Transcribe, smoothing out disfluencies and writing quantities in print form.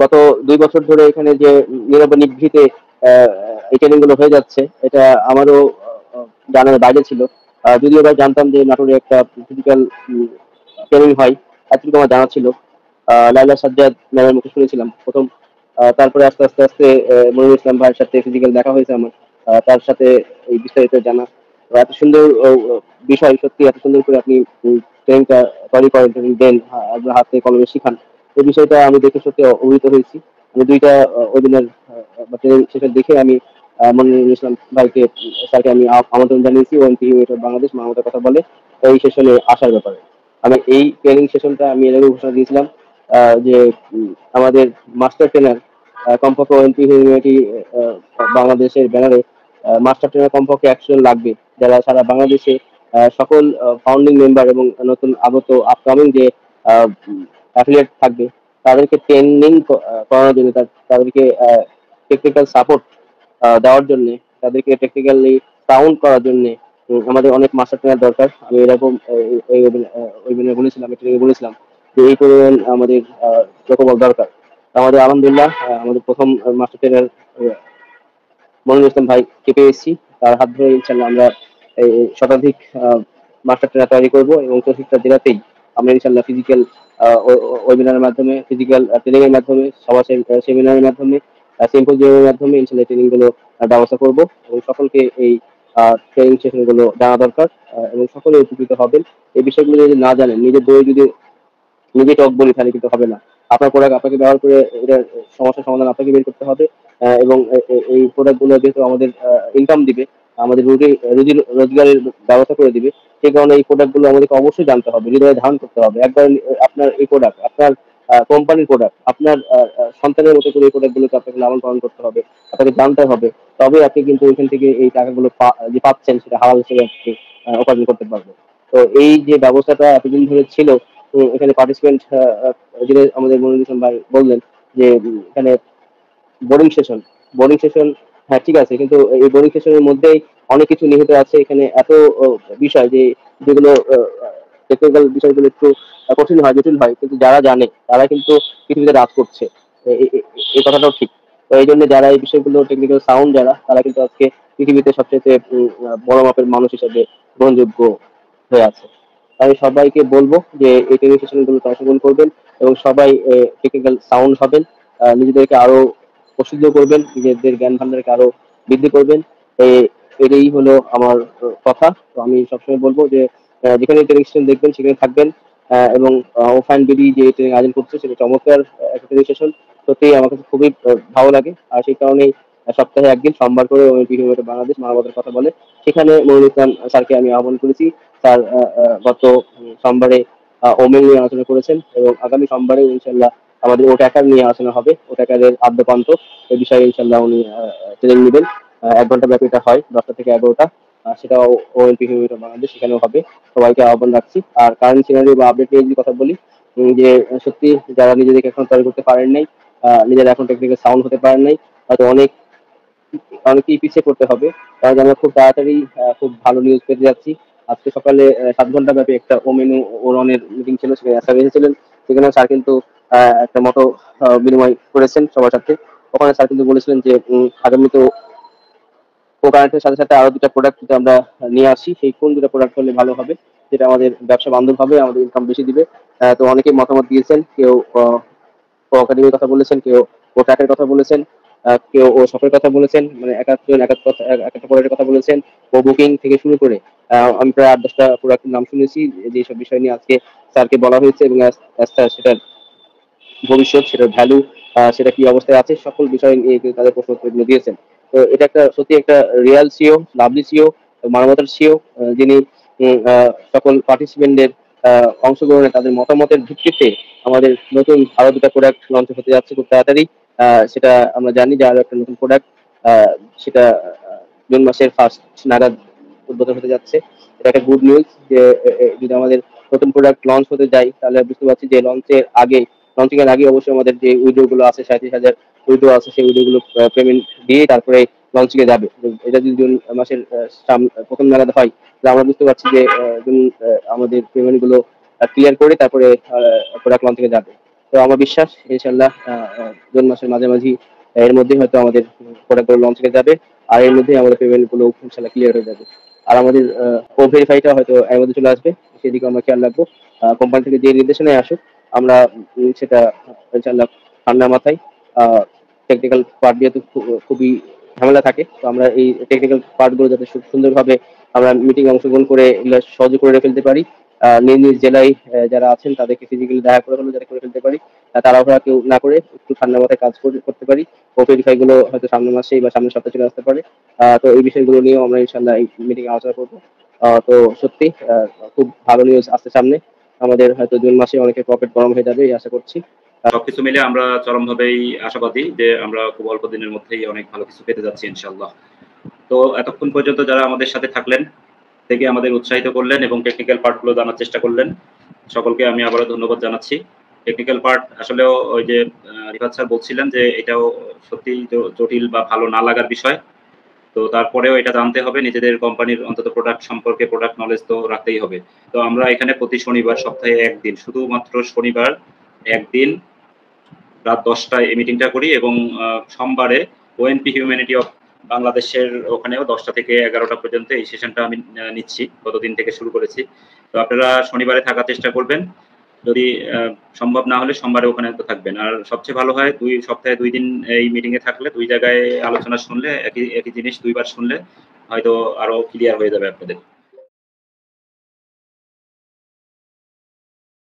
গত 2 বছর ধরে এখানে যে নীরবে নিভৃতে আহ, এই ট্রেনিং গুলো হয়ে যাচ্ছে, এটা আমারও জানার বাইরে ছিল। যদিও বা জানতাম যে নাটোরে একটা ফিজিক্যাল ট্রেনিং হয়, এতটুকু আমার জানা ছিল। লাইলা সাজ্জাদ ম্যামের মুখে শুনেছিলাম প্রথম। তারপরে আস্তে আস্তে আস্তে মনিরুল ইসলাম ভাইয়ের সাথে ফিজিক্যাল দেখা হয়েছে আমার। তার সাথে এই বিস্তারিত জানা। তো এত সুন্দর বিষয়, সত্যি এত সুন্দর করে আপনি ট্রেনিংটা তৈরি করেন, ট্রেনিং দেন, আপনার হাতে কলমে শিখান। এই বিষয়টা আমি দেখে সত্যি অভিভূত হয়েছি। আমি দুইটা ওয়েবিনার বা ট্রেনিং সেশন দেখে আমি মনিরুল ইসলাম ভাইকে, স্যারকে আমি আমন্ত্রণ জানিয়েছি ওএনপি বাংলাদেশ মানবতার কথা বলে এই সেশনে আসার ব্যাপারে। আমি এই ট্রেনিং সেশনটা আমি এর আগে ঘোষণা দিয়েছিলাম যে আমাদের মাস্টার ট্রেনার কমপক্ষে ওএনপি হিউম্যানিটি বাংলাদেশের ব্যানারে মাস্টার ট্রেনার কমপক্ষে 100 জন লাগবে, যারা সারা বাংলাদেশে সকল ফাউন্ডিং মেম্বার এবং নতুন আগত আপকামিং যে অ্যাফিলিয়েট থাকবে তাদেরকে ট্রেনিং করানোর জন্য, তাদেরকে টেকনিক্যাল সাপোর্ট দেওয়ার জন্য, তাদেরকে টেকনিক্যালি সাউন্ড করার জন্য আমাদের অনেক মাস্টার ট্রেনার দরকার। আমি এরকম এই ওয়েবিনারে বলেছিলাম, ট্রেনিংয়ে বলেছিলাম যে এই পরিমাণ আমাদের লোকবল দরকার। আমাদের আলহামদুলিল্লাহ আমাদের প্রথম মাস্টার ট্রেনার মনিরুল ইসলাম ভাইকে পেয়েছি। তার হাত ধরে ইনশাল্লাহ আমরা এই শতাধিক মাস্টার ট্রেনার তৈরি করবো এবং প্রত্যেকটা জেলাতেই আমরা ইনশাল্লাহ ফিজিক্যাল ওয়েবিনারের মাধ্যমে, ফিজিক্যাল ট্রেনিং এর মাধ্যমে, সভা সেমিনারের মাধ্যমে, সিম্পোজিয়ামের মাধ্যমে ইনশাল্লাহ ট্রেনিং গুলো ব্যবস্থা করব এবং সকলকে এই ট্রেনিং সেশন গুলো জানা দরকার এবং সকলে উপকৃত হবেন। এই বিষয়গুলো যদি না জানেন, নিজের দই যদি নিজে টক বলি তাহলে কিন্তু হবে না। আপনার প্রোডাক্ট আপনাকে ব্যবহার করে এটার সমস্যার সমাধান আপনাকে বের করতে হবে। এবং এই প্রোডাক্ট গুলো যেহেতু আমাদের ইনকাম দিবে, আমাদের রুজি রোজগারের ব্যবস্থা করে দিবে, সেই কারণে এই প্রোডাক্ট গুলো আমাদেরকে অবশ্যই জানতে হবে, হৃদয়ে ধারণ করতে হবে। একবার আপনার এই প্রোডাক্ট, আপনার কোম্পানির প্রোডাক্ট, আপনার সন্তানের মতো করে এই প্রোডাক্ট গুলোকে আপনাকে লালন পালন করতে হবে, আপনাকে জানতে হবে। তবে আপনি কিন্তু এখান থেকে এই টাকাগুলো যে পাচ্ছেন সেটা হালাল হিসেবে আপনি উপার্জন করতে পারবেন। তো এই যে ব্যবস্থাটা এতদিন ধরে ছিল, এখানে পার্টিসিপেন্ট যিনি আমাদের মনিরুল ইসলাম ভাই বললেন যে এখানে বোর্ডিং সেশন, বোর্ডিং সেশন, হ্যাঁ ঠিক আছে, কিন্তু এই বোর্ডিং সেশনের মধ্যেই অনেক কিছু নিহিত আছে। এখানে এত বিষয় যে যেগুলো টেকনিক্যাল বিষয়গুলো একটু কঠিন হয়, জটিল হয়, কিন্তু যারা জানে তারা কিন্তু পৃথিবীতে রাজ করছে। এই কথাটাও ঠিক। তো এই জন্য যারা এই বিষয়গুলো টেকনিক্যাল সাউন্ড যারা, তারা কিন্তু আজকে পৃথিবীতে সবচেয়ে বড় মাপের মানুষ হিসেবে গ্রহণযোগ্য হয়ে আছে। আমি সবাইকে বলবো যে এই ট্রেনিং সেশন গুলোতে অংশগ্রহণ করবেন এবং সবাই টেকনিক্যাল সাউন্ড হবেন, নিজেদেরকে আরো প্রসিদ্ধ করবেন, নিজেদের জ্ঞান ভান্ডারকে আরো বৃদ্ধি করবেন। এটাই হলো আমার কথা। তো আমি সবসময় বলবো যে যেখানে ট্রেনিং সেশন দেখবেন সেখানে থাকবেন। এবং ওফাইন বিডি যে ট্রেনিং আয়োজন করছে সেটা চমৎকার একটা ট্রেনিং সেশন। সত্যি আমার কাছে খুবই ভালো লাগে। আর সেই কারণেই সপ্তাহে একদিন সোমবার করে বিভিন্ন বাংলাদেশ মানবতার কথা বলে সেখানে মনিরুল ইসলাম স্যারকে আমি আহ্বান করেছি। স্যার গত সোমবারে ওমেন নিয়ে আলোচনা করেছেন এবং আগামী সোমবারে ইনশাল্লাহ আমাদের ওটাকার নিয়ে আলোচনা হবে, ওটাকারের আদ্যপান্ত এই বিষয়ে ইনশাল্লাহ উনি ট্রেনিং নেবেন। 1 ঘন্টা ব্যাপী এটা হয়, 10টা থেকে 11টা। সেটাও ওএনপি বাংলাদেশ সেখানেও হবে। সবাইকে আহ্বান রাখছি। আর কারেন্ট সিনারি বা আপডেট নিয়ে যদি কথা বলি, যে সত্যি যারা নিজেদেরকে এখন তৈরি করতে পারেন নাই, নিজেরা এখন টেকনিক্যাল সাউন্ড হতে পারেন নাই, হয়তো অনেকেই পিছিয়ে পড়তে হবে। কারণ আমরা খুব তাড়াতাড়ি খুব ভালো নিউজ পেতে যাচ্ছি। আজকে সকালে 7 ঘন্টা ব্যাপী একটা ওমেনু ওরনের মিটিং ছিল, সেখানে স্যার এসেছিলেন। সেখানে স্যার কিন্তু একটা মতো বিনিময় করেছেন সবার সাথে। ওখানে স্যার কিন্তু বলেছিলেন যে আগামী তো ও কারেন্টের সাথে সাথে আরো 2টা প্রোডাক্ট যদি আমরা নিয়ে আসি, সেই কোন 2টা প্রোডাক্ট হলে ভালো হবে, যেটা আমাদের ব্যবসা বান্ধব হবে, আমাদের ইনকাম বেশি দিবে। তো অনেকেই মতামত দিয়েছেন। কেউ ও একাডেমির কথা বলেছেন, কেউ ও ট্র্যাকের কথা বলেছেন, কেউ ও শপের কথা বলেছেন, মানে এক একজন এক এক কথা, এক একটা প্রোডাক্টের কথা বলেছেন। ও বুকিং থেকে শুরু করে আমি প্রায় 8-10টা প্রোডাক্টের নাম শুনেছি, যেসব বিষয় নিয়ে আজকে স্যারকে বলা হয়েছে এবং স্যার সেটার ভবিষ্যৎ, সেটার ভ্যালু, সেটা কি অবস্থায় আছে, সকল বিষয় নিয়ে কিন্তু তাদের প্রশ্ন উত্তরগুলো দিয়েছেন। তো এটা একটা সত্যি একটা রিয়াল সিও, লাভলি সিও, মানবতার সিও, যিনি সকল পার্টিসিপেন্টদের অংশগ্রহণে তাদের মতামতের ভিত্তিতে আমাদের নতুন আরো 2টা প্রোডাক্ট লঞ্চ হতে যাচ্ছে খুব তাড়াতাড়ি। সেটা আমরা জানি যে আরো একটা নতুন প্রোডাক্ট, সেটা জুন মাসের ফার্স্ট নাগাদ উদ্বোধন হতে যাচ্ছে। এটা একটা গুড নিউজ যে যদি আমাদের নতুন প্রোডাক্ট লঞ্চ হতে যাই তাহলে বুঝতে পারছি যে লঞ্চিং এর আগে অবশ্যই আমাদের যে উইডো গুলো আছে, 37,000 উইডো আছে, সেই উইডো গুলো পেমেন্ট দিয়ে তারপরে লঞ্চিং এ যাবে। এটা যদি জুন মাসের প্রথম নাগাদ হয় তাহলে আমরা বুঝতে পারছি যে জুন আমাদের পেমেন্ট গুলো ক্লিয়ার করে তারপরে প্রোডাক্ট লঞ্চিং এ যাবে। তো আমার বিশ্বাস ইনশাল্লাহ জুন মাসের মাঝামাঝি এর মধ্যেই হয়তো আমাদের প্রোডাক্টগুলো লঞ্চ হয়ে যাবে, আর এর মধ্যেই আমাদের পেমেন্ট গুলো ইনশাল্লাহ ক্লিয়ার হয়ে যাবে। আর আমাদের কো ভেরিফাইটা হয়তো এর মধ্যে চলে আসবে, সেদিকে আমরা খেয়াল রাখবো। কোম্পানি থেকে যে নির্দেশনায় আসুক আমরা সেটা ইনশাল্লাহ ঠান্ডা মাথায়, টেকনিক্যাল পার্ট যেহেতু খুবই ঝামেলা থাকে, তো আমরা এই টেকনিক্যাল পার্ট গুলো যাতে খুব সুন্দরভাবে আমরা মিটিং অংশগ্রহণ করে এগুলো সহজে করে ফেলতে পারি। নিজ নিজ জেলায় যারা আছেন তাদেরকে ফিজিক্যালি দেখা করে হলেও যাতে করে ফেলতে পারি, তাড়াহুড়া কেউ না করে একটু ঠান্ডা মাথায় কাজ করতে পারি। ও ভেরিফাই গুলো হয়তো সামনের মাসেই বা সামনের সপ্তাহে চলে আসতে পারে। তো এই বিষয়গুলো নিয়েও আমরা ইনশাল্লাহ এই মিটিং আলোচনা করবো। তো সত্যি খুব ভালো নিউজ আসছে সামনে, আমাদের হয়তো জুন মাসে অনেকের পকেট গরম হয়ে যাবে এই আশা করছি। সবকিছু মিলে আমরা চরমভাবেই আশাবাদী যে আমরা খুব অল্প দিনের মধ্যেই অনেক ভালো কিছু পেতে যাচ্ছি ইনশাআল্লাহ। তো এতক্ষণ পর্যন্ত যারা আমাদের সাথে থাকলেন, থেকে আমাদের উৎসাহিত করলেন এবং টেকনিক্যাল পার্টগুলো জানার চেষ্টা করলেন, সকলকে আমি আবারও ধন্যবাদ জানাচ্ছি। টেকনিক্যাল পার্ট আসলেও ওই যে রিফাত স্যার বলছিলেন যে এটাও সত্যিই জটিল বা ভালো না লাগার বিষয়। তো তারপরেও এটা জানতে হবে, নিজেদের কোম্পানির অন্তত প্রোডাক্ট সম্পর্কে প্রোডাক্ট নলেজ তো রাখতেই হবে। তো আমরা এখানে প্রতি শনিবার সপ্তাহে ১ দিন, শুধুমাত্র শনিবার ১ দিন রাত ১০টায় এই মিটিংটা করি এবং সোমবারে ওএনপি হিউম্যানিটি অফ বাংলাদেশের ওখানেও ১০টা থেকে ১১টা পর্যন্ত এই সেশনটা আমি নিচ্ছি। গতদিন থেকে শুরু করেছি। তো আপনারা শনিবারে থাকার চেষ্টা করবেন। যদি সম্ভব না হলে সোমবারে ওখানে তো থাকবেন। আর সবচেয়ে ভালো হয় সপ্তাহে ২ দিন এই মিটিং এ থাকলে ২ জায়গায় আলোচনা শুনলে একই জিনিস ২ বার শুনলে হয়তো আরো ক্লিয়ার হয়ে যাবে আপনাদের।